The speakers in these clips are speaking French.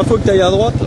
faut que tu ailles à droite.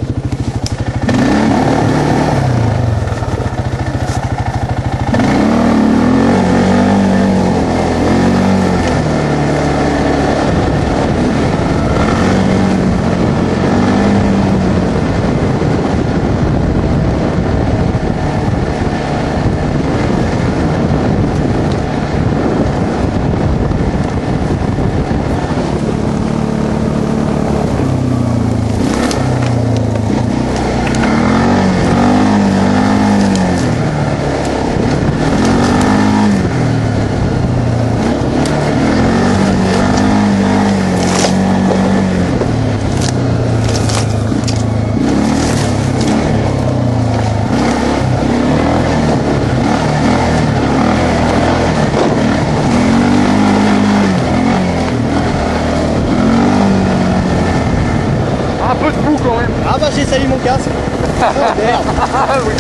Un peu de boue quand même. Ah bah j'ai sali mon casque. Oh merde. Ah oui.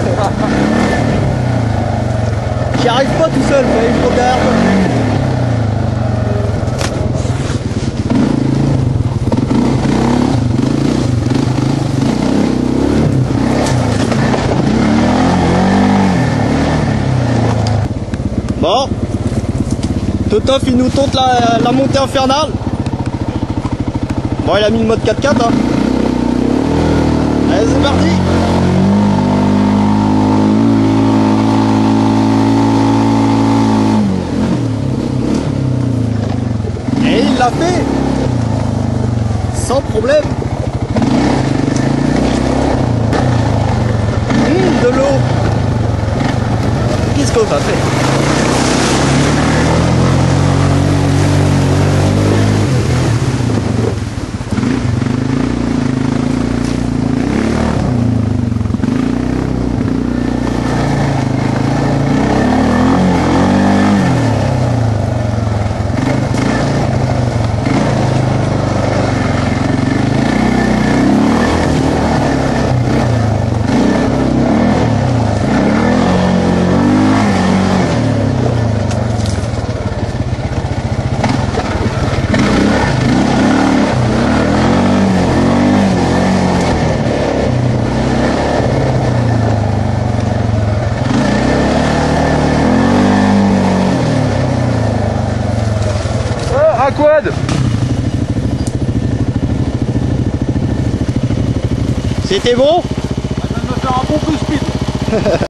J'y arrive pas tout seul, il faut derrière moi. Bon, Totof il nous tente la montée infernale. Bon, il a mis le mode 4x4 hein. Allez, c'est parti. Et il l'a fait sans problème. De l'eau. Qu'est-ce qu'on va faire? Quad. C'était bon? On vient de me faire un bon coup de speed.